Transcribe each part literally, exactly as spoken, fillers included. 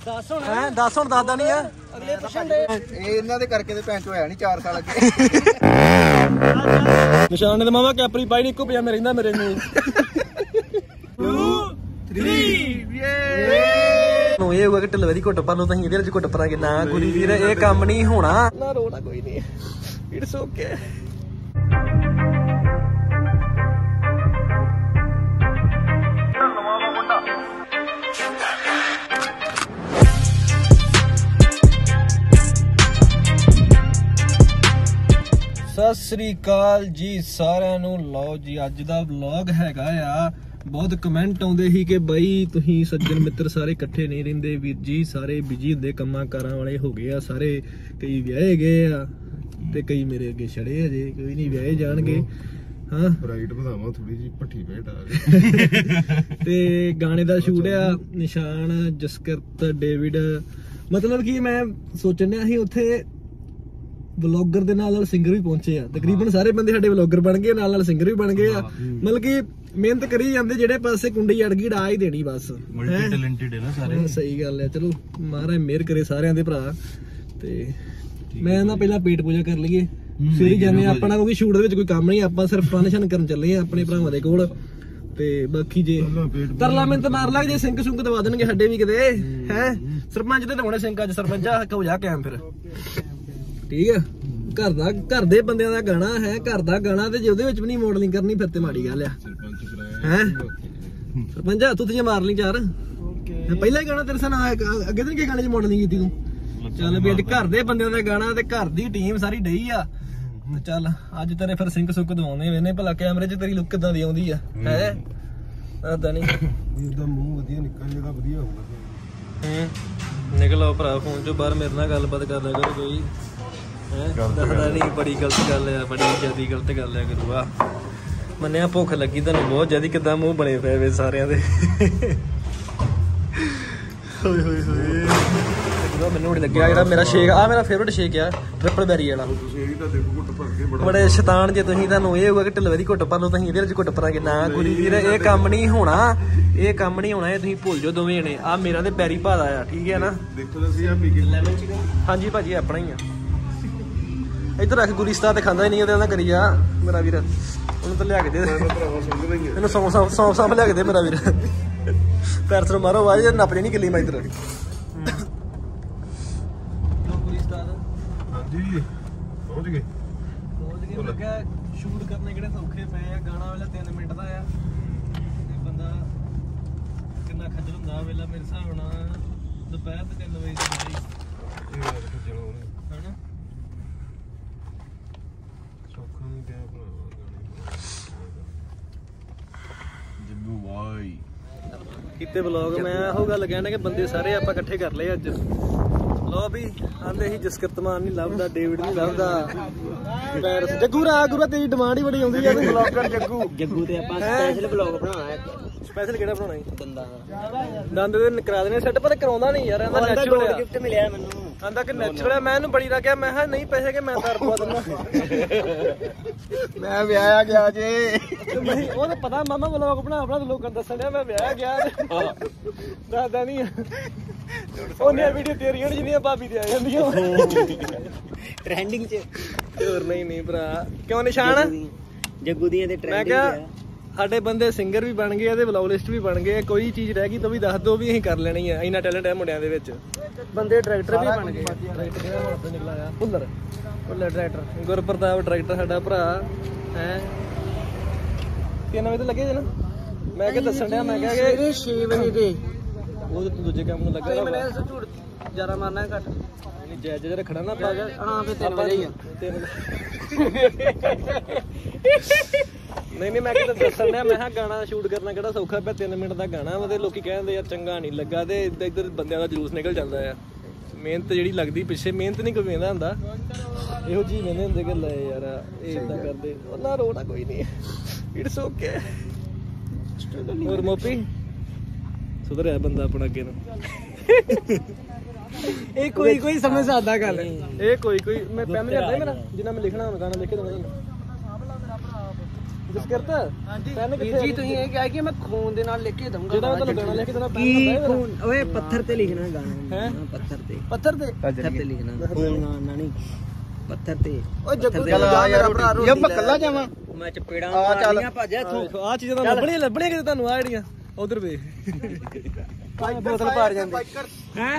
दस हुण हैं दस हुण दसदा नहीं है अगले पुछण दे ए इन्हां दे करके ते भैन चो होया नहीं चार साल अगे निशान ने मामा कैपरी पाई नहीं इक्को पिया में रहिंदा मेरे में टू थ्री ये नो ये होगा कि ढलवे दी घुट पर लो तां इहदे विच घुट परांगे ना गुरी वीर ये काम नहीं होना ना रोना कोई नहीं इट्स ओके सत श्री अकाल जी सारिਆਂ ਨੂੰ ਲਓ ਜੀ ਅੱਜ ਦਾ ਵਲੌਗ ਹੈਗਾ ਆ बहुत कमेंट आउंदे ही कि बई तुसीं सज्जन मित्र सारे इकट्ठे नहीं रहिंदे वीर जी सारे बिजी हुंदे कम्मां कारां वाले हो गए आ सारे कई विआहे गए आ ते कई मेरे अगे छड़े अजे कोई नहीं विआहे जाणगे हां ब्राइट ਵਧਾਵਾਂ थोड़ी जी भट्ठी भेट आ ते गाने दा शूट आ निशान जसकरत डेविड मतलब कि मैं सोचन डया सी उत्थे ਵਲੌਗਰ ਦੇ ਨਾਲ ਨਾਲ ਸਿੰਗਰ ਵੀ ਪਹੁੰਚੇ ਆ ਤਕਰੀਬਨ ਸਾਰੇ ਬੰਦੇ ਸਾਡੇ ਵਲੌਗਰ ਬਣ ਗਏ ਨਾਲ ਨਾਲ ਸਿੰਗਰ ਵੀ ਬਣ ਗਏ ਆ ਮਤਲਬ ਕਿ ਮਿਹਨਤ ਕਰੀ ਜਾਂਦੇ ਜਿਹੜੇ ਪਾਸੇ ਕੁੰਡੀ ਅੜ ਗਈ ਡਾ ਹੀ ਦੇਣੀ ਬਸ ਮਲਟੀ ਟੈਲੈਂਟਡ ਹੈ ਨਾ ਸਾਰੇ ਸਹੀ ਗੱਲ ਹੈ ਚਲੋ ਮਹਾਰਾਜ ਮਿਹਰ ਕਰੇ ਸਾਰਿਆਂ ਦੇ ਭਰਾ ਤੇ ਮੈਂ ਨਾ ਪਹਿਲਾਂ ਪੇਟ ਪੂਜਾ ਕਰ ਲਈਏ ਫਿਰ ਹੀ ਜਾਂਦੇ ਆਪਣਾ ਕਿਉਂਕਿ ਸ਼ੂਟ ਦੇ ਵਿੱਚ ਕੋਈ ਕੰਮ ਨਹੀਂ ਆਪਾਂ ਸਿਰਫ ਫਨਸ਼ਨ ਕਰਨ ਚੱਲੇ ਆ ਆਪਣੇ ਭਰਾਵਾਂ ਦੇ ਕੋਲ ਤੇ ਬਾਕੀ ਜੇ ਤਰਲਾ ਮਿੰਟ ਮਾਰ ਲੱਗ ਜੇ ਸਿੰਕ ਸੁੰਕ ਦਵਾ ਦੇਣਗੇ ਸਾਡੇ ਵੀ ਕਿਤੇ ਹੈ ਸਰਪੰਚ ਤੇ ਲਾਉਣੇ ਸਿੰਕ ਅੱਜ ਸਰਪੰਚ ਆ ਹੋ ਜਾ ਕੈਮ ਫਿਰ ठीक है घर दा घर दे बंदियां दा गाना है घर दा गाना ते जे ओदे विच भी नहीं मॉडलिंग करनी फिर ते माड़ी गल आ हैं सरपंच तू ते मार ली चार ओके पहला ही गाना तेरे से ना अगे दिन के गाने च मॉडलिंग कीती तू चल भी अज घर दे बंदियां दा गाना ते घर दी टीम सारी डई आ ते चल अज तेरे फिर सिंक सुक दवाउने वेने भला कैमरे च तेरी लुक किदां दी आउंदी आ है पता नहीं इदा मुंह वधिया निकल जेड़ा वधिया होगा हम्म निकलो भरा फोन चो बाहर मेरे नाल गलबात कर लिया करो कोई दसदा नहीं बड़ी गलत गल है बड़ी ज्यादा गलत गल है गुरुआ मन्निया भुख लगी तुहानू बहुत ज्यादा किदां मूंह बने पे वे सारियां दे होए होए होए गुरुआ मैनू बड़ी लग्गिया जेड़ा मेरा शेक आ मेरा फेवरेट शेक है ट्रिपल बेरी वाला बड़े शैतान जे तुसीं तुहानू ये होगा कि ढलवे दी घुट भर लो तुसीं इहदे विच घुट भरांगे ना गुरी वीर ये काम नहीं होना ये काम नहीं होना ये तुसीं भुल जाओ दोवें जणे आ मेरा ते पैरी भादा आ ठीक है ना देखो तुसीं आ पी के लेमन चिकन हां जी भाजी अपना ही आ इधर रख गुलिस्तान ते खांदा ही नहीं ओदे करी जा मेरा वीर ओनू तो लिया के दे इन्हू सौ सौ सौ सौ लिया के दे मेरा वीर पैर से मारो आवाज नप नहीं किली मैं इधर गुलिस्तान हां जी पहुंच गए पहुंच गए लगा शूट करने किहड़े सौखे पे आ गाना वाला तीन मिनट दा आ ते बंदा कितना खजल हुंदा वेला मेरे हिसाब नाल दोपहर दे तीन बजे दी ये बात खजल होने है ना किते ब्लॉग मैं हो गल कहना कि बंदे सारे आप इकट्ठे कर ले अज लो भी आंदे ही जसकरत मान नहीं लभदा डेविड नहीं लभदा पैरस जग्गू रा गुरा तेरी डिमांड ही बड़ी आउंदी है ब्लॉगर जग्गू जग्गू ते ਆਪਾਂ स्पेशल ब्लॉग बनाना है स्पेशल ਕਿਹੜਾ ਬਣਾਉਣਾ ਹੈ ਦੰਦਾਂ ਦੰਦ ਦੇ ਕਰਾ ਦੇਣੇ ਸੈੱਟ ਪਰ ਕਰਾਉਂਦਾ ਨਹੀਂ ਯਾਰ ਇਹਦਾ ਨੈਚੁਰਲ ਗਿਫਟ ਮਿਲਿਆ ਮੈਨੂੰ ਆਂਦਾ ਕਿ ਨੈਚੁਰਲ ਮੈਂ ਇਹਨੂੰ ਬੜੀ ਦਾ ਕਿਹਾ ਮੈਂ ਹਾਂ ਨਹੀਂ ਪੈਸੇ ਕਿ ਮੈਂ ਤਾਂ ਰਪਵਾ ਦਿੰਦਾ ਮੈਂ ਵਿਆਹਿਆ ਗਿਆ ਜੇ ਨਹੀਂ ਉਹ ਤਾਂ ਪਤਾ ਮਾਮਾ ਵਲੋਗ ਬਣਾ ਆਪਣਾ ਲੋਕਾਂ ਦੱਸਣ ਡਿਆ ਮੈਂ ਵਿਆਹਿਆ ਗਿਆ ਦੱਸਦਾ ਨਹੀਂ ਉਹਨੇ ਵੀਡੀਓ ਤੇਰੀਆਂ ਜਿਹੜੀਆਂ ਭਾਬੀ ਤੇ ਆ ਜਾਂਦੀਆਂ ਟ੍ਰੈਂਡਿੰਗ ਚ ਹੋਰ ਨਹੀਂ ਨਹੀਂ ਭਰਾ ਕਿਉਂ ਨਿਸ਼ਾਨ ਜੱਗੂ ਦੀਆਂ ਤੇ ਟ੍ਰੈਂਡਿੰਗ ਆ ਸਾਡੇ ਬੰਦੇ ਸਿੰਗਰ ਵੀ ਬਣ ਗਏ ਆ ਤੇ ਵਲੌਗਲਿਸਟ ਵੀ ਬਣ ਗਏ ਕੋਈ ਚੀਜ਼ ਰਹਿ ਗਈ ਤਾਂ ਵੀ ਦੱਸ ਦੋ ਵੀ ਅਸੀਂ ਕਰ ਲੈਣੀ ਆ ਇੰਨਾ ਟੈਲੈਂਟ ਹੈ ਮੁੰਡਿਆਂ ਦੇ ਵਿੱਚ ਬੰਦੇ ਡਾਇਰੈਕਟਰ ਵੀ ਬਣ ਗਏ ਡਾਇਰੈਕਟਰ ਕਿਹੜਾ ਹੁਣ ਨਿਕਲਾ ਆ ਭੁੱਲਰ ਭੁੱਲਰ ਡਾਇਰੈਕਟਰ ਗੁਰਪ੍ਰਤਾਪ ਡਾਇਰੈਕਟਰ ਸਾਡਾ ਭਰਾ ਹੈ ਤਿੰਨ ਵਜੇ ਤੋਂ ਲੱਗੇ ਜੇ ਨਾ ਮੈਂ ਕਿਹਾ ਦੱਸਣ ਡਿਆ ਮੈਂ ਕਿਹਾ ਕਿ ਛੇ ਵਜੇ ਦੇ ਉਹ ਦੂਜੇ ਕੰਮ ਨੂੰ ਲੱਗਾ ਮੈਂ ਝੂਠ ਜ਼ਿਆਦਾ ਮਾਰਨਾ ਘੱਟ ਨਹੀਂ ਜੈ ਜੈ ਰੱਖਣਾ ਨਾ ਪਾ ਹਾਂ ਫੇ ਤਿੰਨ ਵਜੇ ਹੀ ਆ ਨਹੀਂ ਨਹੀਂ ਮੈਂ ਕਿਹਾ ਦੱਸਣ ਡਿਆ ਮੈਂ ਕਿਹਾ ਗਾਣਾ ਸ਼ੂਟ ਕਰਨਾ ਕਿਹੜਾ ਸੌਖਾ ਪਿਆ ਤਿੰਨ ਮਿੰਟ ਦਾ ਗਾਣਾ ਵਾ ਤੇ ਲੋਕੀ ਕਹਿੰਦੇ ਯਾਰ ਚੰਗਾ ਨਹੀਂ ਲੱਗਾ ਤੇ ਇੱਧਰ ਇੱਧਰ ਬੰਦਿਆਂ ਦਾ ਜਲੂਸ ਨਿਕਲ ਜਾਂਦਾ ਆ ਮਿਹਨਤ ਜਿਹੜੀ ਲੱਗਦੀ ਪਿੱਛੇ ਮਿਹਨਤ ਨਹੀਂ ਕੋਈ ਵੇਂਦਾ ਹੁੰਦਾ ਇਹੋ ਜਿਹੀ ਵੇਂਦੇ ਹੁੰਦੇ ਕਿ ਲੈ ਯਾਰ ਇਹ ਇਦਾਂ ਕਰਦੇ ਉਹਨਾਂ ਰੋਣਾ ਕੋਈ ਨਹੀਂ ਇਟਸ ਓਕੇ ਹੋਰ ਮੋਪੀ ਸੁਧਰਿਆ ਬੰਦਾ ਆਪਣਾ ਅੱਗੇ ਨੂੰ ਇਹ ਕੋਈ ਕੋਈ ਸਮਝ ਸਕਦਾ ਗੱਲ ਇਹ ਕੋਈ ਕੋਈ ਮੈਂ ਪੈਨ ਲਿਆਂਦਾ ਮੇਰਾ ਜਿੰਨਾ ਮੈਂ ਲਿਖਣਾ ਹੁਣ ਗਾਣਾ ਲਿਖ ਕੇ ਦਵਾਂ ਜਸਕਰਤ ਪੈਨ ਵੀਰ ਜੀ ਤੁਸੀਂ ਇਹ ਕਿਹਾ ਕਿ ਮੈਂ ਖੂਨ ਦੇ ਨਾਲ ਲਿਖ ਕੇ ਦਊਂਗਾ ਜਿਹੜਾ ਮੈਂ ਤੁਹਾਨੂੰ ਗਾਣਾ ਲਿਖ ਕੇ ਦੇਣਾ ਪੈਨ ਕੀ ਹੁੰਦਾ ਖੂਨ ਓਏ ਪੱਥਰ ਤੇ ਲਿਖਣਾ ਗਾਣਾ ਹੈ ਪੱਥਰ ਤੇ ਪੱਥਰ ਤੇ ਪੱਥਰ ਤੇ ਲਿਖਣਾ ਖੂਨ ਨਾ ਨਹੀਂ ਪੱਥਰ ਤੇ ਓਏ ਜੱਗੂ ਚੱਲ ਆ ਯਾਰ ਇਹ ਮੈਂ ਕੱਲਾ ਜਾਵਾਂ ਮੈਂ ਚਪੇੜਾਂ ਆ ਚੱਲ। ਮਾਰੀਆਂ ਭੱਜ ਇੱਥੋਂ ਆ ਚੀਜ਼ਾਂ ਤਾਂ ਲੱਭਣੀਆਂ ਲੱਭਣੀਆਂ ਕਿਤੇ ਤੁਹਾਨੂੰ ਆ ਜਿਹੜੀਆਂ ਉਧਰ ਵੇ ਬੋਤਲ ਭਰ ਜਾਂਦੀ ਹੈ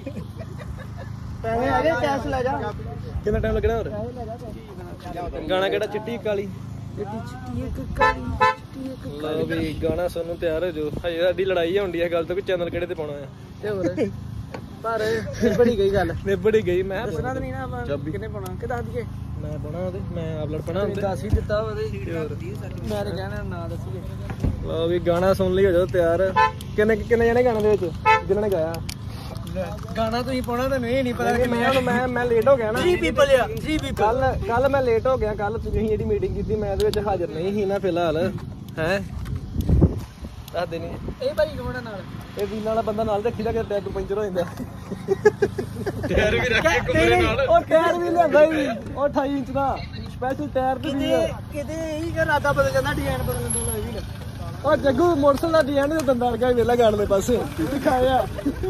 ਪੈਸੇ ਆ ਗਏ ਕੈਸ਼ ਲੈ ਜਾ ਕਿੰਨਾ ਟਾਈਮ ਲੱਗਣਾ ਹੋਰ ਗਾਣਾ ਕਿਹੜਾ ਚਿੱਟੀ ਕਾਲੀ ਚਿੱਟੀ ਇੱਕ ਕਾਲੀ ਚਿੱਟੀ ਇੱਕ ਲਓ ਵੀ ਗਾਣਾ ਸੁਣਨ ਨੂੰ ਤਿਆਰ ਹੋ ਜਾਓ ਹਜੇ ਸਾਡੀ ਲੜਾਈ ਹੁੰਦੀ ਹੈ ਗੱਲ ਤੋਂ ਕਿ ਚੈਨਲ ਕਿਹੜੇ ਤੇ ਪਾਉਣਾ ਆ ਤੇ ਹੋਰ ਪਰ ਬੜੀ ਗਈ ਗੱਲ ਨਿਬੜ ਹੀ ਗਈ ਮੈਂ ਦੱਸਣਾ ਤਾਂ ਨਹੀਂ ਨਾ ਆਪਾਂ ਕਿੰਨੇ ਪਾਉਣਾ ਕਿ ਦੱਸ ਦਈਏ ਮੈਂ ਪਾਉਣਾ ਉਹਦੇ ਮੈਂ ਆਪ ਲੜ ਪਾਉਣਾ ਹੁੰਦੇ ਦੱਸ ਹੀ ਦਿੱਤਾ ਉਹਦੇ ਮੈਂ ਤੇ ਕਹਿਣਾ ਨਾ ਦੱਸੀਏ ਲਓ ਵੀ ਗਾਣਾ ਸੁਣ ਲਈ ਹੋ ਜਾਓ ਤਿਆਰ ਕਿੰਨੇ ਕਿੰਨੇ ਜਣੇ ਗਾਣੇ ਦੇ ਵਿੱਚ ਜਿਨ੍ਹਾਂ ਨੇ ਗਾਇਆ ਗਾਣਾ ਤੁਸੀਂ ਪਾਉਣਾ ਤਾਂ ਨਹੀਂ ਨਹੀਂ ਪਤਾ ਕਿ ਮੈਂ ਮੈਂ ਮੈਂ ਲੇਟ ਹੋ ਗਿਆ ਨਾ ਥ੍ਰੀ ਪੀਪਲ ਆ ਥ੍ਰੀ ਪੀਪਲ ਕੱਲ ਕੱਲ ਮੈਂ ਲੇਟ ਹੋ ਗਿਆ ਕੱਲ ਤੁਸੀਂ ਜਿਹੜੀ ਮੀਟਿੰਗ ਕੀਤੀ ਮੈਂ ਇਹਦੇ ਵਿੱਚ ਹਾਜ਼ਰ ਨਹੀਂ ਸੀ ਨਾ ਫਿਲਹਾਲ ਹੈ ਦੱਸ ਦੇ ਨਹੀਂ ਇਹ ਭਾਈ ਕੌਣ ਨਾਲ ਇਹ ਵੀਲ ਵਾਲਾ ਬੰਦਾ ਨਾਲ ਰੱਖੀਦਾ ਕਿ ਟੈਗ ਪੰਚਰ ਹੋ ਜਾਂਦਾ ਟਾਇਰ ਵੀ ਰੱਖ ਕੇ ਘੁੰਮਣੇ ਨਾਲ ਉਹ ਟਾਇਰ ਵੀ ਲਿਆਂਦਾ ਹੀ ਉਹ ਅਠਾਈ ਇੰਚ ਦਾ ਸਪੈਸ਼ਲ ਟਾਇਰ ਤੇ ਵੀ ਕਿਤੇ ਇਹੀ ਕਿ ਰਾਦਾ ਬਦਲ ਜਾਂਦਾ ਡਿਜ਼ਾਈਨ ਬਦਲਣ ਤੋਂ ਵੀ ਨਾ ਉਹ ਜੱਗੂ ਮੋਟਰਸਾਈਕਲ ਦਾ ਡਿਜ਼ਾਈਨ ਤੇ ਦੰਦਾਂ ਲਗਾ ਵੇਲਾ ਗਾਣ ਦੇ ਪਾਸੇ ਦਿਖਾਇਆ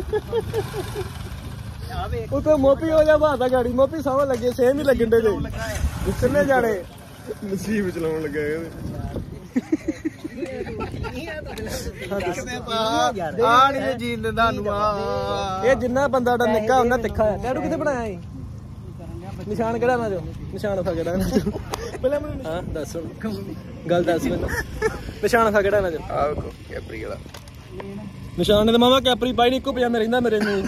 ਉਹ ਤਾਂ ਮੋਪੀ ਹੋ ਜਾ ਬਾਦਾ ਗਾੜੀ ਮੋਪੀ ਸਾਹ ਲੱਗੇ ਸੇਮ ਹੀ ਲੱਗਣ ਦੇ ਜੇ ਕਿੰਨੇ ਜਾਣੇ ਨਸੀਬ ਚਲਾਉਣ ਲੱਗਾ ਇਹਦੇ ਆ ਨਹੀਂ ਜੀਨ ਦਿੰਦਾ ਨੂੰ ਆ ਇਹ ਜਿੰਨਾ ਬੰਦਾ ਦਾ ਨਿੱਕਾ ਹੁੰਦਾ ਤਿੱਖਾ ਹੈ ਟੈਟੂ ਕਿੱਥੇ ਬਣਾਇਆ ਸੀ ਨਿਸ਼ਾਨ ਕਿਹੜਾ ਨਾ ਜੋ ਨਿਸ਼ਾਨ ਖਾ ਕਿਹੜਾ ਨਾ ਜੋ ਪਹਿਲਾਂ ਮੈਨੂੰ ਹਾਂ ਦੱਸ ਗੱਲ ਦੱਸ ਮੈਨੂੰ ਨਿਸ਼ਾਨ ਖਾ ਕਿਹੜਾ ਨਾ ਜੋ ਆ ਕੈਪਰੀ ਵਾਲਾ ਨਿਸ਼ਾਨ ਨੇ ਤਾਂ ਮਾਵਾ ਕੈਪਰੀ ਪਾਈ ਨਹੀਂ ਇੱਕੋ ਪਜਾਮੇ ਰਹਿੰਦਾ ਮੇਰੇ ਨੂੰ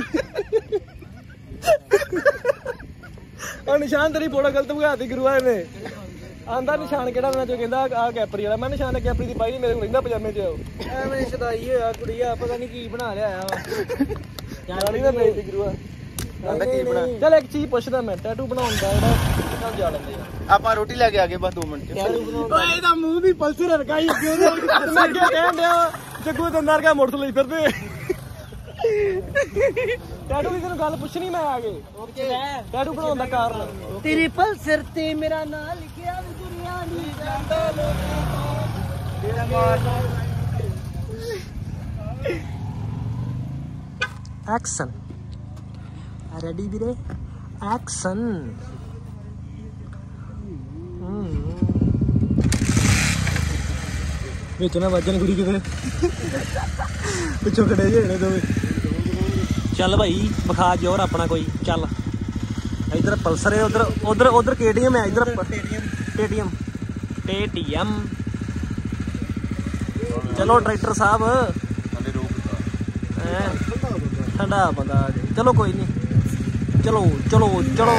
ਉਹ ਨਿਸ਼ਾਨ ਤੇਰੀ ਫੋਟੋ ਗਲਤ ਭਗਾਤੀ ਗੁਰੂਆ ਨੇ ਆਂਦਾ ਨਿਸ਼ਾਨ ਕਿਹੜਾ ਨਾ ਜੋ ਕਹਿੰਦਾ ਆ ਕੈਪਰੀ ਵਾਲਾ ਮੈਂ ਨਿਸ਼ਾਨ ਕੈਪਰੀ ਦੀ ਪਾਈ ਨਹੀਂ ਮੇਰੇ ਨੂੰ ਰਹਿੰਦਾ ਪਜਾਮੇ 'ਚ ਐਵੇਂ ਸ਼ਦਾਈ ਹੋਇਆ ਕੁੜੀਆ ਪਤਾ ਨਹੀਂ ਕੀ ਬਣਾ ਲਿਆ ਆ ਜਾਣੀ ਨਾ ਬੇਇੱਜ਼ਤੀ ਗੁਰੂਆ ਆਂਦਾ ਕੀ ਬਣਾ ਚੱਲ ਇੱਕ ਚੀਜ਼ ਪੁੱਛਦਾ ਮੈਂ ਟੈਟੂ ਬਣਾਉਣ ਦਾ ਜਿਹੜਾ ਕਿੰਨਾ ਜਾ ਲੈਂਦੇ ਆ ਆਪਾਂ ਰੋਟੀ ਲੈ ਕੇ ਆ ਗਏ ਬਸ ਦੋ ਮਿੰਟ ਚ ਓਏ ਇਹਦਾ ਮੂੰਹ ਵੀ ਪਲਸਰ ਰਗਾ ਹੀ ਅੱਗੇ ਮੈਂ ਅੱਗੇ ਕਹਿਣ ਡਿਆ ਜੱਗੂ ਦੰਦਾਰ ਕਾ ਮੋਟਰ ਲਈ ਫਿਰਦੇ ਟੈਟੂ ਦੀ ਤੈਨੂੰ ਗੱਲ ਪੁੱਛਣੀ ਮੈਂ ਆ ਕੇ ਟੈਟੂ ਬਣਾਉਣ ਦਾ ਕਾਰਨ ਤੇਰੇ ਪਲਸਰ ਤੇ ਮੇਰਾ ਨਾਂ ਲਿਖਿਆ ਵੀ ਦੁਨੀਆ ਨਹੀਂ ਜਾਂਦਾ ਤੇਰਾ ਮਾਰ ਐਕਸ਼ਨ ਰੈਡੀ ਵੀਰੇ ਐਕਸ਼ਨ ਵਿੱਚ ਨਾ ਵੱਜਣ ਕੁੜੀ ਕਿਤੇ ਪਿੱਛੋਂ ਖੜੇ ਜਿਹੇ ਨੇ ਦੋਵੇਂ ਚੱਲ ਭਾਈ ਵਿਖਾ ਜੋਰ ਆਪਣਾ ਕੋਈ ਚੱਲ ਇਧਰ ਪਲਸਰ ਹੈ ਉਧਰ ਉਧਰ ਉਧਰ ਕੇਟੀਐਮ ਹੈ ਇਧਰ ਟੀਟੀਐਮ ਟੀਟੀਐਮ ਚਲੋ ਡਾਇਰੈਕਟਰ ਸਾਹਿਬ ਠੰਡਾ ਬੰਦਾ ਚਲੋ ਕੋਈ ਨਹੀਂ ਚਲੋ ਚਲੋ ਚਲੋ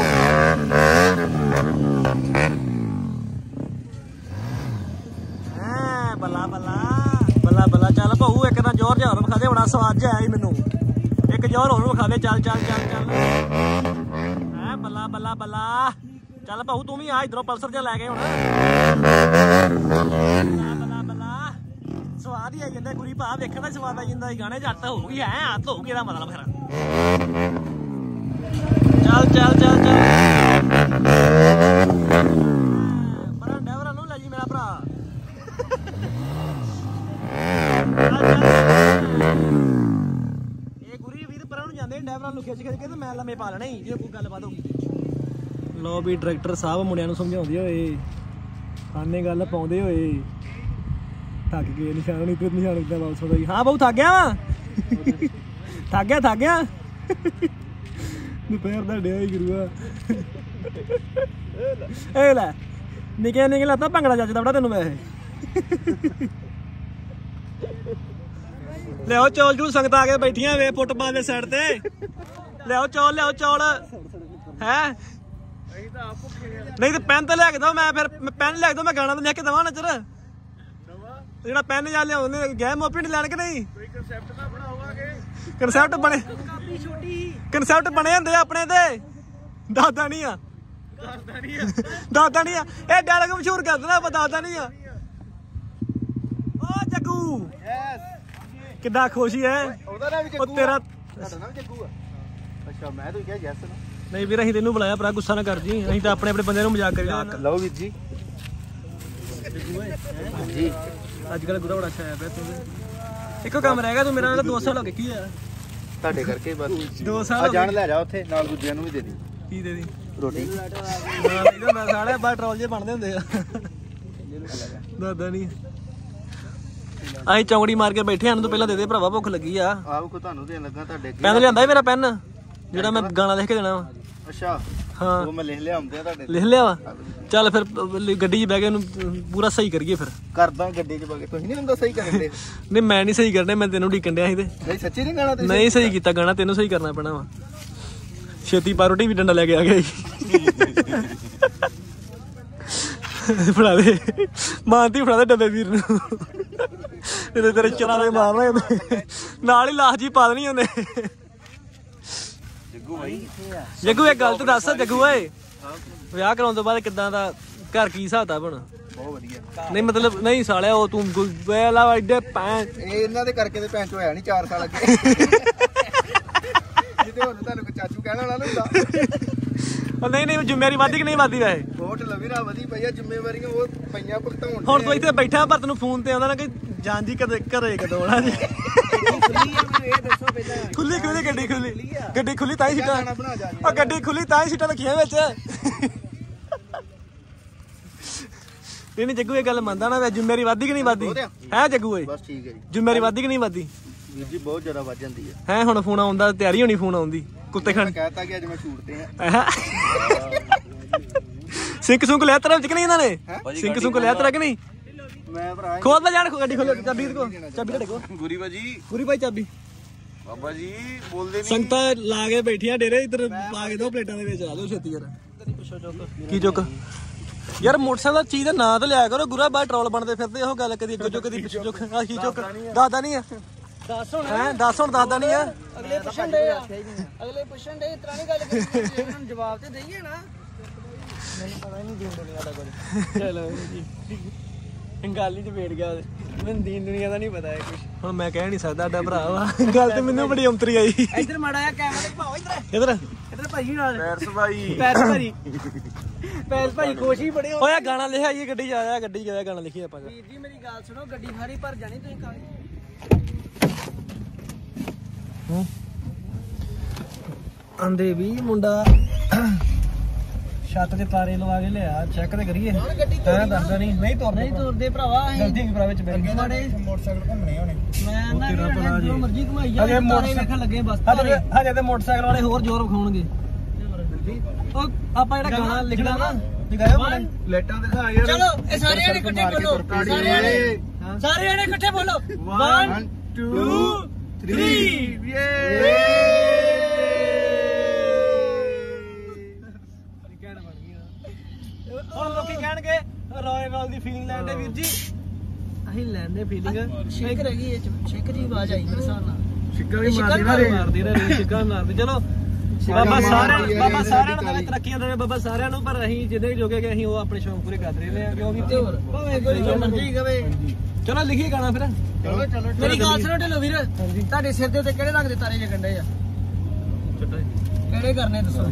ਹਾਂ ਬੱਲਾ ਬੱਲਾ ਬੱਲਾ ਬੱਲਾ ਚੱਲ ਭਾਊ ਇੱਕ ਤਾਂ ਜ਼ੋਰ ਜਿਹਾ ਹੋਰ ਵਿਖਾ ਦੇ ਬੜਾ ਸਵਾਦ ਜਿਹਾ ਆਇਆ ਮੈਨੂੰ ਇੱਕ ਜ਼ੋਰ ਹੋਰ ਵਿਖਾ ਦੇ ਚੱਲ ਚੱਲ ਚੱਲ ਚੱਲ ਹੈ ਬੱਲਾ ਬੱਲਾ ਬੱਲਾ ਚੱਲ ਭਾਊ ਤੂੰ ਵੀ ਆ ਇਧਰੋਂ ਪਲਸਰ ਜਿਹਾ ਲੈ ਕੇ ਹੁਣ ਬੱਲਾ ਬੱਲਾ ਸਵਾਦ ਹੀ ਆ ਜਾਂਦਾ ਗੁਰੀ ਭਾ ਵੇਖਣ ਦਾ ਸਵਾਦ ਆ ਜਾਂਦਾ ਗਾਣੇ ਚ ਅੱਤ ਹੋਊਗੀ ਹੈ ਅੱਤ ਹੋਊਗੀ ਇਹਦਾ ਮਤਲਬ ਫਿਰ ਚੱਲ ਚੱਲ ਚੱਲ ਚੱਲ ਬੜਾ ਡਰਾਈਵਰ ਨੂੰ ਲੈ ਜੀ ਮੇਰਾ ਭਰਾ ਇਹ ਗੁਰੀ ਵੀਰ ਪਰਾਂ ਨੂੰ ਜਾਂਦੇ ਡਰਾਈਵਰਾਂ ਨੂੰ ਖਿੱਚ ਖਿੱਚ ਕੇ ਤੇ ਮੈਂ ਲੰਮੇ ਪਾ ਲੈਣੇ ਜੇ ਕੋਈ ਗੱਲਬਾਤ ਹੋਊਗੀ ਲੋ ਵੀ ਡਾਇਰੈਕਟਰ ਸਾਹਿਬ ਮੁੰਡਿਆਂ ਨੂੰ ਸਮਝਾਉਂਦੇ ਹੋਏ ਆਨੇ ਗੱਲ ਪਾਉਂਦੇ ਹੋਏ ਥੱਕ ਗਏ ਨਿਸ਼ਾਨ ਨਹੀਂ ਤੇ ਨਿਸ਼ਾਨ ਇਦਾਂ ਵਾਪਸ ਆਉਂਦਾ ਹਾਂ ਬਹੁ ਥੱਕ ਗਿਆ ਵਾ ਥੱਕ ਗਿਆ ਥੱਕ ਗਿਆ ਦੁਪਹਿਰ ਦਾ ਡਿਆ ਹੀ ਗੁਰੂਆ ਇਹ ਲੈ ਨਿੱਕੇ ਨਿੱਕੇ ਲੱਤਾਂ ਭੰਗੜਾ ਜੱਜਦਾ ਬੜਾ ਤੈਨੂੰ ਵੈਸੇ ਲਿਆਓ ਚੌਲ ਜੂ ਸੰਗਤ ਆ ਕੇ ਬੈਠੀਆਂ ਵੇ ਫੁੱਟਬਾਲ ਦੇ ਸਾਈਡ ਤੇ ਲਿਆਓ ਚੌਲ ਲਿਆਓ ਚੌਲ ਹੈ ਨਹੀਂ ਤੇ ਪੈਨ ਤੇ ਲਿਆ ਕੇ ਦੋ ਮੈਂ ਫਿਰ ਪੈਨ ਲਿਆ ਕੇ ਦੋ ਮੈਂ ਗਾਣਾ ਤਾਂ ਲਿਖ ਕੇ ਦਵਾਂ ਨਜ਼ਰ ਜਿਹੜਾ ਪੈਨ ਜਾਂ ਲਿਆਉਂਦੇ ਗਏ ਮੋਪੀ ਲੈਣ ਕੇ ਨਹੀਂ ਕੋਈ ਕਨਸੈਪਟ ਤਾਂ ਬਣਾਵਾਂਗੇ ਕਨਸੈਪਟ ਬਣੇ ਕਾਪੀ ਛੋਟੀ ਕਨਸੈਪਟ ਬਣੇ ਹੁੰਦੇ ਆਪਣੇ ਤੇ ਦਾਦਾ ਨਹੀਂ ਆ ਦਾਦਾ ਨਹੀਂ ਆ ਦਾਦਾ ਨਹੀਂ ਆ ਇਹ ਡਾਇਲੌਗ ਮਸ਼ਹੂਰ ਕਰ ਦੇਣਾ ਆਪਾਂ ਦਾਦਾ ਨਹੀਂ ਆ ਓ ਜੱਗੂ ਯੈਸ ਕਿੱਦਾਂ ਖੁਸ਼ੀ ਹੈ ਉਹਦਾ ਨਾਮ ਵੀ ਜੱਗੂ ਉਹ ਤੇਰਾ ਤੁਹਾਡਾ ਨਾਮ ਜੱਗੂ ਆ ਅੱਛਾ ਮੈਂ ਤਾਂ ਕਿਹਾ ਯੈਸ ਨਹੀਂ ਵੀਰ ਅਸੀਂ ਤੈਨੂੰ ਬੁਲਾਇਆ ਭਰਾ ਗੁੱਸਾ ਨਾ ਕਰ ਜੀ ਅਸੀਂ ਤਾਂ ਆਪਣੇ ਆਪਣੇ ਬੰਦੇ ਨੂੰ ਮਜ਼ਾਕ ਕਰੀ ਜਾਂਦੇ ਲਓ ਵੀਰ ਜੀ ਜੀ ਅੱਜ ਕੱਲ ਗੁਰਾ ਬੜਾ ਅੱਛਾ ਆਇਆ ਪਿਆ ਤੂੰ ਇੱਕੋ ਕੰਮ ਰਹਿ ਗਿਆ ਤੂੰ ਮੇਰਾ ਦੋ ਸਾਲ ਹੋ ਗਏ ਕੀ ਆ ਤੁਹਾਡੇ ਕਰਕੇ ਬਸ ਦੋ ਸਾਲ ਆ ਹੋ ਜਾਣ ਗਏ ਲੈ ਜਾ ਉੱਥੇ ਨਾਲ ਦੂਜਿਆਂ ਨੂੰ ਵੀ ਦੇ ਦੀ ਕੀ ਦੇ ਦੀ ਰੋਟੀ ਨਾ ਸਾਲੇ ਬਾਹਰ ਟਰੋਲ ਜੇ ਬਣਦੇ ਹੁੰਦੇ ਆ ਦਾਦਾ ਨਹੀਂ ਅਸੀਂ ਚੌਂਕੜੀ ਮਾਰ ਕੇ ਬੈਠੇ ਸਾਨੂੰ ਤੋਂ ਪਹਿਲਾਂ ਦੇ ਦੇ ਭਰਾਵਾ ਭੁੱਖ ਲੱਗੀ ਆ ਆਹ ਕੋ ਤੁਹਾਨੂੰ ਦੇਣ ਲੱਗਾ ਤੁਹਾਡੇ ਪੈਨ ਲਿਆਂਦਾ ਮੇਰਾ ਪੈਨ ਜਿਹੜਾ ਮੈਂ ਗਾਣਾ ਲਿਖ ਕੇ ਦੇਣਾ ਵਾ ਅੱਛਾ ਹਾਂ ਉਹ ਮੈਂ ਲਿਖ ਲਿਆ ਆਉਂਦੇ ਆ ਤੁਹਾਡੇ ਲਿਖ ਲਿਆ ਵਾ ਚੱਲ ਫਿਰ ਗੱਡੀ 'ਚ ਬਹਿ ਕੇ ਇਹਨੂੰ ਪੂਰਾ ਸਹੀ ਕਰੀਏ ਫਿਰ ਕਰਦਾ ਗੱਡੀ 'ਚ ਬਾਗੇ ਤੁਸੀਂ ਨਹੀਂ ਹੁੰਦਾ ਸਹੀ ਕਰਨ ਦੇ ਨਹੀਂ ਮੈਂ ਨਹੀਂ ਸਹੀ ਕਰਨੇ ਮੈਂ ਤੈਨੂੰ ਢੀਕਣ ਡਿਆ ਸੀ ਤੇ ਨਹੀਂ ਸੱਚੀ ਨਹੀਂ ਗਾਣਾ ਤੁਸੀਂ ਨਹੀਂ ਸਹੀ ਕੀਤਾ ਗਾਣਾ ਤੈਨੂੰ ਸਹੀ ਕਰਨਾ ਪੈਣਾ ਵਾ ਛੇਤੀ ਪਾ ਰੋਟੀ ਵੀ ਡੰਡਾ ਲੈ ਕੇ ਆ ਗਿਆ ਫੜਾ ਦੇ ਮਾਨਤੀ ਫੜਾ ਦੇ ਡੱਬੇ ਵੀਰ ਨੂੰ ਇਹਦੇ ਤੇਰੇ ਚਰਾਂ ਦੇ ਮਾਰਨਾ ਉਹਨੇ ਨਾਲ ਹੀ ਲਾਸ਼ ਜੀ ਪਾ ਦੇਣੀ ਉਹਨੇ ਜੱਗੂ ਭਾਈ ਜੱਗੂ ਇਹ ਗੱਲ ਤੇ ਦੱਸ ਜੱਗੂ ਓਏ ਵਿਆਹ ਕਰਾਉਣ ਤੋਂ ਬਾਅਦ ਕਿੱਦਾਂ ਦਾ ਘਰ ਕੀ ਹਿਸਾਬ ਤਾ ਬਣ ਬਹੁਤ ਵਧੀਆ ਨਹੀਂ ਮਤਲਬ ਨਹੀਂ ਸਾਲਿਆ ਉਹ ਤੂੰ ਵੇਲਾ ਐਡੇ ਪੈ ਇਹ ਇਹਨਾਂ ਦੇ ਕਰਕੇ ਤੇ ਭੈਣ ਚੋ ਹੋਇਆ ਨਹੀਂ ਚਾਰ ਸਾਲ ਅੱਗੇ ਜਿੱਤੇ ਹੁਣ ਤੁਹਾਨੂੰ ਕੋਈ ਚਾਚੂ ਕਹਿਣ ਵਾਲਾ ਨਹੀਂ ਹੁੰਦਾ ਨਹੀਂ ਨਹੀਂ ਜ਼ਿੰਮੇਵਾਰੀ ਵਾਦੀ ਕਿ ਨਹੀਂ ਵਾਦੀ ਵੈਸੇ ਬਹੁਤ ਲਵੀਰਾ ਵਧੀ ਪਈ ਆ ਜ਼ਿੰਮੇਵਾਰੀਆਂ ਉਹ ਪਈਆਂ ਭੁਗਤਾਉਣ ਹੁਣ ਤੂੰ ਇੱਥੇ ਬੈਠਾ ਪਰ ਤੈਨੂੰ ਫੋਨ ਤੇ ਆਉਂਦਾ ਨਾ ਕਿ ਜਾਨ ਜੀ ਕਦੇ ਘਰੇ ਕਦੋਂ ਆਉਣਾ ਜੀ ਇਹ ਦੱਸੋ ਪਹਿਲਾਂ ਖੁੱਲੀ ਖੁੱਲੀ ਗੱਡੀ ਖੁੱਲੀ ਗੱਡੀ ਖੁੱਲੀ ਤਾਂ ਹੀ ਸੀਟਾਂ ਖਾਣਾ ਬਣਾ ਜਾ ਉਹ ਗੱਡੀ ਖੁੱਲੀ ਤਾਂ ਹੀ ਸੀਟਾਂ ਰੱਖੀਆਂ ਵਿੱਚ ਨਹੀਂ ਨਹੀਂ ਜੱਗੂ ਇਹ ਗੱਲ ਮੰਨਦਾ ਨਾ ਜ਼ਿੰਮੇਵਾਰੀ ਵਾਦੀ ਕਿ ਨਹੀਂ ਵਾਦੀ ਹੈ ਜੱਗੂ ਓਏ ਬਸ ਠੀਕ ਹੈ ਜੀ ਜ਼ਿੰਮੇਵਾਰੀ ਵਾਦੀ ਕਿ ਨਹੀਂ ਵਾਦੀ ਵੀਰ ਜੀ ਬਹੁਤ ਜ਼ਿਆਦਾ ਵੱਜ ਜਾਂਦੀ ਹੈ ਹੈ ਹੁਣ ਫੋਨ ਆਉਂਦਾ ਤਿਆਰੀ ਹੋਣੀ ਫੋਨ ਆਉਂਦੀ ਕੁੱਤੇ ਖਾਣ ਮੈਂ ਕਹਿਤਾ ਕਿ ਅੱਜ ਮੈਂ ਸ਼ੂਟ ਤੇ ਆ ਸਿੰਕ ਸੁੰਕ ਲਿਆ ਤੇਰਾ ਚ ਨਹੀਂ ਇਹਨਾਂ ਨੇ ਸਿੰਕ ਸੁੰਕ ਲਿਆ ਤੇਰਾ ਕਿ ਨਹੀਂ ਮੈਂ ਭਰਾ ਖੋਲ ਲੈ ਜਾਣ ਗੱਡੀ ਖੋਲ ਚਾਬੀ ਦੇ ਕੋ ਚਾਬੀ ਤੁਹਾਡੇ ਕੋਲ ਗੁਰੀ ਬਾਜੀ ਪੂਰੀ ਭਾਈ ਚਾਬੀ ਬਾਬਾ ਜੀ ਬੋਲਦੇ ਸੰਗਤਾਂ ਲਾ ਕੇ ਬੈਠੀਆਂ ਡੇਰੇ ਇੱਧਰ ਪਾ ਕੇ ਦੋ ਪਲੇਟਾਂ ਦੇ ਵਿੱਚ ਆ ਲਓ ਛੇਤੀ ਯਾਰ ਕੀ ਚੁੱਕ ਯਾਰ ਮੋਟਰਸਾਈਕਲ ਦਾ ਚੀਜ਼ ਦਾ ਨਾਂ ਤਾਂ ਲਿਆ ਕਰੋ ਗੁਰਾ ਬਾਹਰ ਟਰੋਲ ਬਣਦੇ ਫਿਰਦੇ ਉਹ ਗੱਲ ਕਦੀ ਅੱਗੇ ਚੁੱਕ ਕਦੀ ਪਿੱਛੇ ਚੁੱਕ ਆ ਕੀ ਚੁੱਕ ਦੱਸਦਾ ਨਹੀਂ ਆ ਦੱਸ ਹੁਣ ਹੈ ਦੱਸ ਹੁਣ ਦੱਸਦਾ ਨਹੀਂ ਆ ਅਗਲੇ ਪੁੱਛਣ ਦੇ ਅਗਲੇ ਪੁੱਛਣ ਦੇ ਇਤਰਾ ਨਹੀਂ ਗੱਲ ਕਰੀ ਇਹਨਾਂ ਨੂੰ ਜਵਾਬ ਤੇ ਦੇਈਏ ਨਾ ਮੈਨੂੰ ਪਤਾ ਨਹੀਂ ਦੀਨ ਦੁਨੀਆ ਦਾ ਕੁਝ ਚਲੋ ਜੀ ਗੱਲ ਹੀ ਚ ਵੇੜ ਗਿਆ ਮੈਨੂੰ ਦੀਨ ਦੁਨੀਆ ਦਾ ਨਹੀਂ ਪਤਾ ਹੈ ਕੁਝ ਹੁਣ ਮੈਂ ਕਹਿ ਨਹੀਂ ਸਕਦਾ ਸਾਡਾ ਭਰਾ ਵਾ ਗੱਲ ਤੇ ਮੈਨੂੰ ਬੜੀ ਔਂਤਰੀ ਆਈ ਇੱਧਰ ਮਾੜਾ ਜਿਹਾ ਕੈਮਰਾ ਤੇ ਭਾਓ ਇੱਧਰ ਇਧਰ ਇੱਧਰ ਭਾਈ ਨਾਲ ਪੈਰਸ ਭਾਈ ਪੈਰ ਭਾਈ ਪੈਰ ਭਾਈ ਖੁਸ਼ ਹੀ ਬੜੇ ਹੋ ਓਏ ਗਾਣਾ ਲਿਖਿਆ ਇਹ ਗੱਡੀ ਚ ਆਇਆ ਗੱਡੀ ਚ ਆਇਆ ਗਾਣਾ ਲਿਖਿਆ ਆਪਾਂ ਵੀਰ ਜੀ ਮੇਰੀ ਗੱਲ ਸੁਣੋ ਗੱਡੀ ਸਾਰੀ ਭਰ ਜਾਣੀ ਤੁਸੀਂ ਕਾਲੀ ਆਂਦੇ ਵੀ ਮੁੰਡਾ ਛੱਤ ਤੇ ਤਾਰੇ ਲਵਾ ਕੇ ਲਿਆ ਚੈੱਕ ਤੇ ਕਰੀਏ ਤੈਂ ਦੱਸਦਾ ਨਹੀਂ ਨਹੀਂ ਤੁਰਦੇ ਨਹੀਂ ਤੁਰਦੇ ਭਰਾਵਾ ਅਸੀਂ ਗਲਤੀ ਕੀ ਭਰਾ ਵਿੱਚ ਬੈਠ ਗਏ ਮੋਟਰਸਾਈਕਲ ਘੁੰਮਣੇ ਹੋਣੇ ਮੈਂ ਨਾ ਤੇਰਾ ਭਰਾ ਜੀ ਮਰਜ਼ੀ ਘੁਮਾਈ ਜਾ ਹਜੇ ਤਾਰੇ ਵੇਖਣ ਲੱਗੇ ਬਸ ਹਜੇ ਹਜੇ ਤੇ ਮੋਟਰਸਾਈਕਲ ਵਾਲੇ ਹੋਰ ਜ਼ੋਰ ਵਿਖਾਉਣਗੇ ਉਹ ਆਪਾਂ ਜਿਹੜਾ ਗਾਣਾ ਲਿਖਣਾ ਨਾ ਲਿਖਾਇਓ ਪਲੇਟਾਂ ਦਿਖਾ ਯਾਰ ਚਲੋ ਇਹ ਸਾਰੇ ਜਣੇ ਇਕੱਠੇ ਬੋਲੋ ਸਾਰੇ ਜਣੇ ਸਾਰੇ ਜਣੇ ਇਕੱਠੇ ਬੋਲੋ one two three ਯੇ ਹੁਣ ਲੋਕੀ ਕਹਿਣਗੇ ਰਾਇਲ ਦੀ ਫੀਲਿੰਗ ਲੈਂਦੇ ਵੀਰ ਜੀ ਅਸੀਂ ਲੈਂਦੇ ਫੀਲਿੰਗ ਸ਼ੇਕ ਰਹਿ ਗਈ ਇਹ ਸ਼ੇਕ ਦੀ ਆਵਾਜ਼ ਆਈ ਮੇਰੇ ਸਾਹ ਨਾਲ ਸਿੱਕਾ ਵੀ ਮਾਰਦੀ ਮਾਰਦੀ ਨਾ ਨਾ ਮਾਰਦੀ ਰਹੇ ਸਿੱਕਾ ਮਾਰਦੀ ਚਲੋ ਬਾਬਾ ਸਾਰਿਆਂ ਬਾਬਾ ਸਾਰਿਆਂ ਨੂੰ ਤਾਂ ਤਰੱਕੀਆਂ ਦੇਵੇ ਬਾਬਾ ਸਾਰਿਆਂ ਨੂੰ ਪਰ ਅਸੀਂ ਜਿਹਦੇ ਜੋਗੇ ਕਿ ਅਸੀਂ ਉਹ ਆਪਣੇ ਸ਼ੌਂਕ ਪੂਰੇ ਕਰ ਰਹੇ ਹਾਂ ਕਿਉਂ ਵੀ ਤੇ ਹੋਰ ਭਾਵੇਂ ਕੋਈ ਜੋ ਮਰਜ਼ੀ ਕਵੇ ਚਲੋ ਲਿਖੀਏ ਗਾਣਾ ਫਿਰ ਚਲੋ ਚਲੋ ਮੇਰੀ ਗੱਲ ਸੁਣੋ ਢਿੱਲੋਂ ਵੀਰ ਤੁਹਾਡੇ ਸਿਰ ਦੇ ਉੱਤੇ ਕਿਹੜੇ ਰੰਗ ਦੇ ਤਾਰੇ ਜਗਣ ਡਏ ਆ ਕਿਹੜੇ ਕਰਨੇ ਦੱਸੋ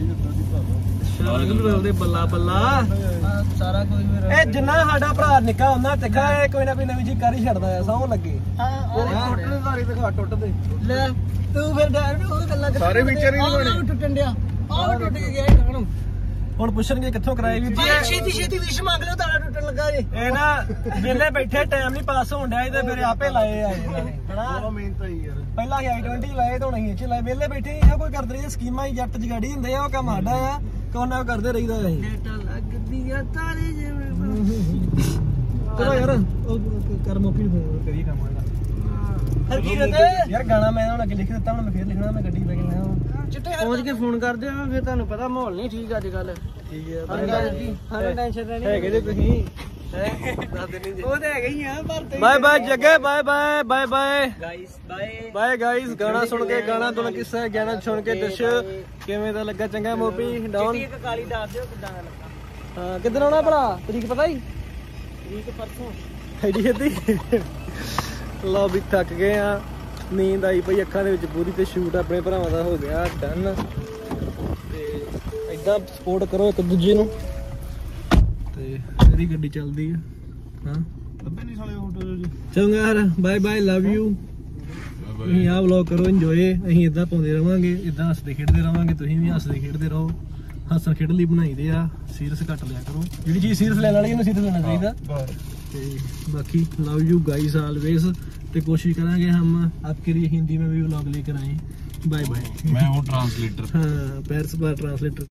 ਦੇ ਬੱਲਾ ਬੱਲਾ ਆਹ ਸਾਰਾ ਕੋਈ ਵੀਰ ਇਹ ਜਿੰਨਾ ਸਾਡਾ ਭਰਾ ਨਿੱਕਾ ਹੁੰਦਾ ਤਿੱਖਾ ਇਹ ਕੋਈ ਨਾ ਕੋਈ ਨਵੀਂ ਜੀ ਕਰ ਹੀ ਛੱਡਦਾ ਆ ਸੌਂ ਲੱਗੇ ਟੁੱਟਦੇ ਸਾਰੇ ਦਿਖਾ ਟੁੱਟਦੇ ਲੈ ਤੂੰ ਫਿਰ ਡਰ ਵੀ ਉਹ ਗੱਲਾਂ ਕਰ ਸਾਰੇ ਵਿਚਾਰ ਹੀ ਆਹ ਵੀ ਟੁੱਟਣ ਡਿਆ ਆਹ ਵੀ ਟੁੱਟ ਕੇ ਗਿਆ ਇਹ ਕਾਹਨੂੰ ਹੁਣ ਪੁੱਛਣਗੇ ਕਿੱਥੋਂ ਕਰਾਏ ਵੀਰ ਜੀ ਭਾਈ ਛੇਤੀ ਛੇਤੀ ਵਿਸ਼ ਮੰਗ ਲਓ ਤਾਰਾ ਟੁੱਟਣ ਲੱਗਾ ਜੇ ਇਹ ਨਾ ਵਿਹਲੇ ਬੈਠੇ ਟਾਈਮ ਨਹੀਂ ਪਾਸ ਹੋਣ ਡਿਆ ਇਹਦੇ ਫਿਰ ਆਪੇ ਲਾਏ ਆ ਇਹਨਾਂ ਨੇ ਹਨਾ ਬਹੁਤ ਮਿਹਨਤ ਆਈ ਯਾਰ ਪਹਿਲਾਂ ਆਈ ਵੀਹ ਲਾਏ ਤੇ ਹੁਣ ਅਸੀਂ ਇੱਥੇ ਲਾਏ ਵਿਹਲੇ ਬੈਠੇ ਇਹੋ ਕੋਈ ਕਰਦੇ ਰਹੀ ਸਕੀਮਾਂ ਹੀ ਜੱਟ ਜਗਾੜੀ ਹੁੰਦੇ ਆ ਉਹ ਕੰਮ ਸਾਡਾ ਆ ਕੋਨਾ ਕਰਦੇ ਰਹੀਦਾ ਅਸੀਂ ਡੇਟ ਲੱਗਦੀਆਂ ਤਾਰੇ ਜਿਵੇਂ ਚਲੋ ਯਾਰ ਉਹ ਕਰ ਮੋਪੀ ਨੂੰ ਫੋਨ ਕਰੀਏ ਕੰਮ ਆਣਾ ਹਰਕੀਰਤ ਯਾਰ ਗਾਣਾ ਮੈਂ ਹੁਣ ਅੱਗੇ ਲਿਖ ਦਿੱਤਾ ਹੁਣ ਮੈਂ ਫੇਰ ਲਿਖਣਾ ਮੈਂ ਗੱਡੀ ਲੈ ਕੇ ਮੈਂ ਚਿੱਟੇ ਪਹੁੰਚ ਕੇ ਫੋਨ ਕਰਦੇ ਆ ਫਿਰ ਤੁਹਾਨੂੰ ਪਤਾ ਮਾਹੌਲ ਨਹੀਂ ਠੀਕ ਅੱਜ ਕੱਲ ਠੀਕ ਹੈ ਹਾਂ ਟੈਨਸ਼ਨ ਰਹਿਣੀ ਹੈਗੇ ਜੇ ਤੁਸੀਂ ਦੱਸ ਦੇਣੀ ਜੀ ਉਹ ਤੇ ਹੈਗੇ ਹੀ ਆ ਪਰ bye bye Jagge bye bye bye bye guys bye bye guys ਗਾਣਾ ਸੁਣ ਕੇ ਗਾਣਾ ਤੁਹਾਨੂੰ ਕਿੱਸਾ ਗਾਣਾ ਸੁਣ ਕੇ ਦੱਸੋ ਕਿਵੇਂ ਦਾ ਲੱਗਾ ਚੰਗਾ ਮੋਪੀ ਡਾਊਨ ਇੱਕ ਕਾਲੀ ਦੱਸ ਦਿਓ ਕਿਦਾਂ ਦਾ ਲੱਗਾ ਹਾਂ ਕਿੱਦਣ ਆਉਣਾ ਭਰਾ ਤਰੀਕ ਪਤਾ ਹੀ ਠੀਕ ਪਰਸੋਂ ਐਡੀ ਛੇਤੀ ਲਓ ਵੀ ਥੱਕ ਗਏ ਆ ਨੀਂਦ ਆਈ ਪਈ ਅੱਖਾਂ ਦੇ ਵਿੱਚ ਪੂਰੀ ਤੇ ਸ਼ੂਟ ਆਪਣੇ ਭਰਾਵਾਂ ਦਾ ਹੋ ਗਿਆ ਡਨ ਤੇ ਏਦਾਂ ਸਪੋਰਟ ਕਰੋ ਇੱਕ ਦੂਜੇ ਨੂੰ ਤੇ ਇਹਦੀ ਗੱਡੀ ਚੱਲਦੀ ਆ ਹਾਂ ਲੱਭੇ ਨਹੀਂ ਸਾਲੇ ਫੋਟੋ ਜੀ। ਚੰਗਾ ਯਾਰ ਬਾਏ ਬਾਏ ਲਵ ਯੂ। ਤੁਸੀਂ ਆਹ ਵਲੌਗ ਕਰੋ ਇੰਜੋਏ, ਅਸੀਂ ਇਦਾਂ ਪਾਉਂਦੇ ਰਵਾਂਗੇ, ਇਦਾਂ ਹੱਸਦੇ ਖੇਡਦੇ ਰਵਾਂਗੇ, ਤੁਸੀਂ ਵੀ ਹੱਸਦੇ ਖੇਡਦੇ ਰਹੋ। ਹੱਸਣ ਖੇਡਣ ਲਈ ਬਣਾਈਦੇ ਆ, ਸੀਰੀਅਸ ਘੱਟ ਲਿਆ ਕਰੋ, ਜਿਹੜੀ ਚੀਜ਼ ਸੀਰੀਅਸ ਲੈਣ ਵਾਲੀ ਉਹਨੂੰ ਸੀਰੀਅਸ ਲੈਣਾ ਚਾਹੀਦਾ। ਤੇ ਬਾਕੀ लव यू गाइस ऑलवेज। तो कोशिश करेंगे हम आपके लिए हिंदी में भी व्लॉग लेकर आए। Bye bye. मैं हूँ ट्रांसलेटर। हाँ पैर से बार ट्रांसलेटर।